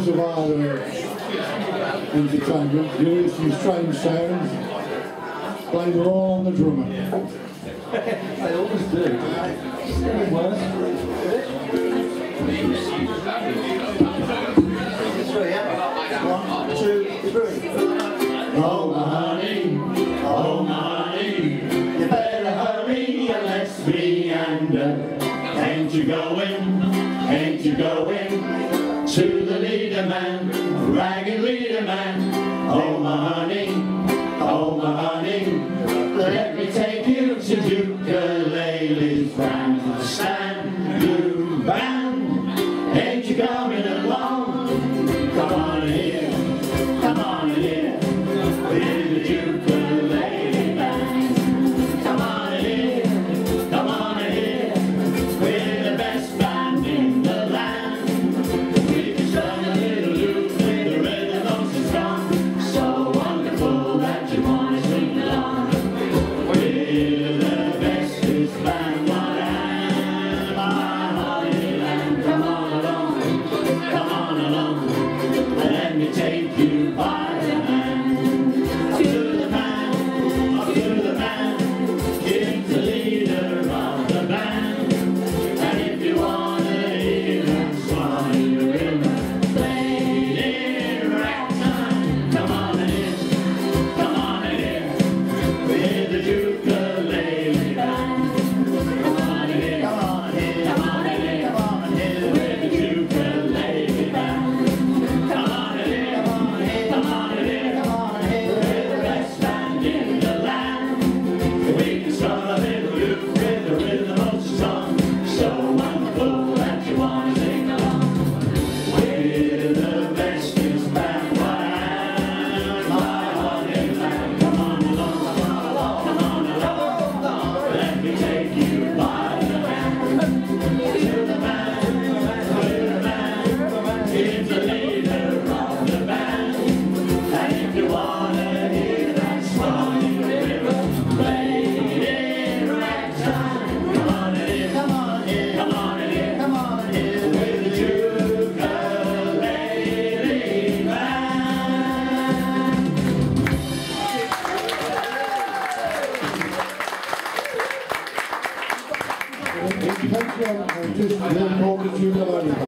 of our entertainment. You hear some strange sounds. Blame it all on the drummer. They always do. It's getting worse. Three, yeah? 1, 2, 3. Oh my honey, oh my honey, you better hurry and let's meander. Ain't you going to the leader man, ragged leader man? Oh my honey, let me take you to Ukulele's bandstand, you band. Ain't you coming along? Come on here, with the ukulele band. Come on here, with the best band in the land. We can strum a little loop with the rhythm of the song, so wonderful that you want to sing along. We're the bestest band, what am I, Hollyland? Come on along, let me take you